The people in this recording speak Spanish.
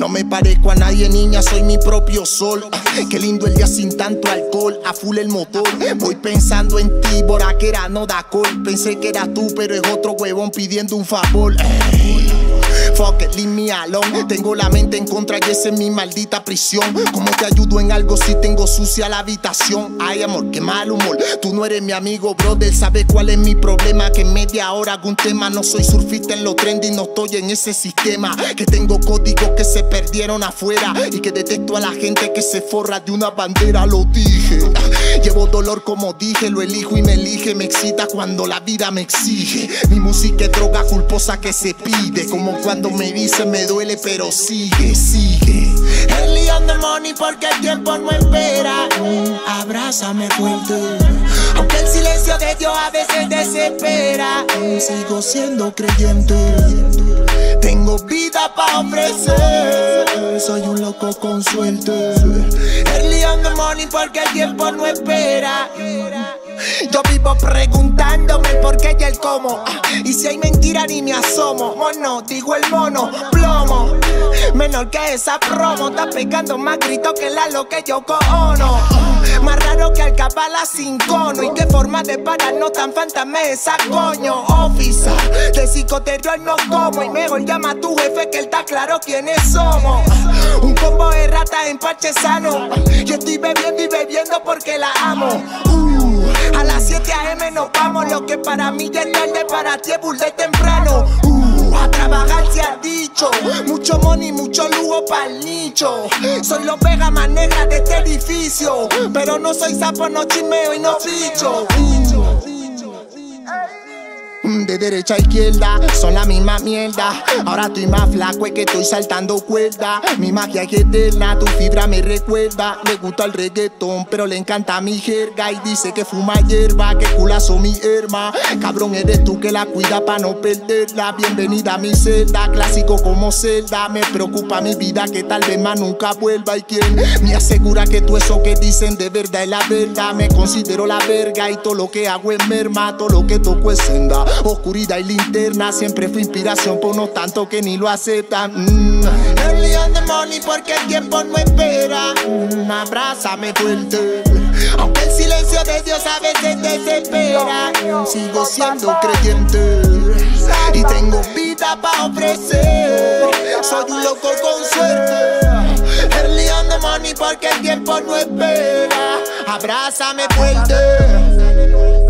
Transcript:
No me parezco a nadie, niña, soy mi propio sol. Qué lindo el día sin tanto alcohol, a full el motor. Voy pensando en ti, boraquera, no da call. Pensé que eras tú, pero es otro huevón pidiendo un favor. Fuck it, leave me alone. Tengo la mente en contra y esa es mi maldita prisión. ¿Cómo te ayudo en algo si tengo sucia la habitación? Ay, amor, qué mal humor. Tú no eres mi amigo, brother. ¿Sabes cuál es mi problema? Que en media hora hago un tema. No soy surfista en los trending, no estoy en ese sistema. Que tengo códigos que se perdieron afuera y que detecto a la gente que se forra de una bandera. Lo dije. Llevo dolor como dije, lo elijo y me elige. Me excita cuando la vida me exige. Mi música es droga culposa que se pide. Como cuando me dice me duele pero sigue, sigue. Early on the money porque el tiempo no espera. Abrázame fuerte. Aunque el silencio de Dios a veces desespera, sigo siendo creyente. Tengo vida pa' ofrecer, soy un loco con suerte. Early on the money porque el tiempo no espera. Yo vivo preguntándome el por qué y el cómo. Y si hay mentira ni me asomo. Mono, digo el mono, plomo. Menor que esa promo, está pegando más grito que la lo que yo cono. Más raro que alcabala sin cono. Y qué forma de parar no tan fantasma esa coño. Officer, de psicoterior no como. Y mejor llama a tu jefe que él está claro quiénes somos. Un combo de ratas en parche sano. Yo estoy bebiendo y bebiendo porque la amo. A las 7 AM nos vamos. Lo que para mí ya es tarde, para ti es burda temprano. A trabajar se ha dicho. Mucho money, mucho lujo pa'l nicho. Soy la oveja más negra de este edificio. Pero no soy sapo, no chismeo y no ficho. De derecha a izquierda, son la misma mierda. Ahora estoy más flaco, es que estoy saltando cuerda. Mi magia es eterna, tu fibra me recuerda. Le gusta el reggaetón, pero le encanta mi jerga. Y dice que fuma hierba, que culazo mi herma. Cabrón, eres tú que la cuida pa' no perderla. Bienvenida a mi celda, clásico como Zelda. Me preocupa mi vida, que tal vez más nunca vuelva. Y quien me asegura que todo eso que dicen de verdad es la verdad. Me considero la verga y todo lo que hago es merma. Todo lo que toco es senda, oscuridad y linterna. Siempre fue inspiración por unos tantos que ni lo aceptan. Early on the money porque el tiempo no espera. Abrázame fuerte. Aunque el silencio de Dios a veces desespera, sigo siendo creyente. Y tengo vida pa' ofrecer. Soy un loco con suerte. Early on the money porque el tiempo no espera. Abrázame fuerte.